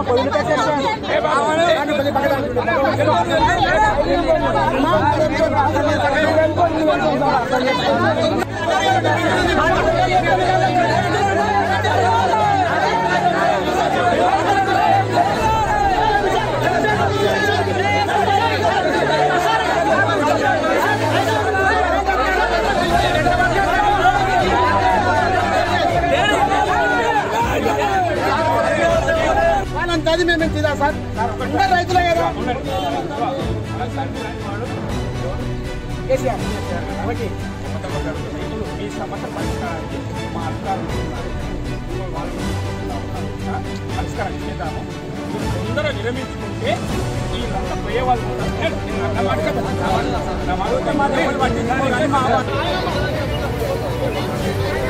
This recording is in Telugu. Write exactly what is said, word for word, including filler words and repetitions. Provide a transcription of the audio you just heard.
అది మేము తీదా సార్ అందరు రైతులే కదా కేసీఆర్ కాబట్టి మీ సమస్య పరిష్కారానికి మా అధికారులు పరిష్కారం చేద్దాము తొందర విరమించుకుంటే ఈ రంగ పోయే వాళ్ళు కూడా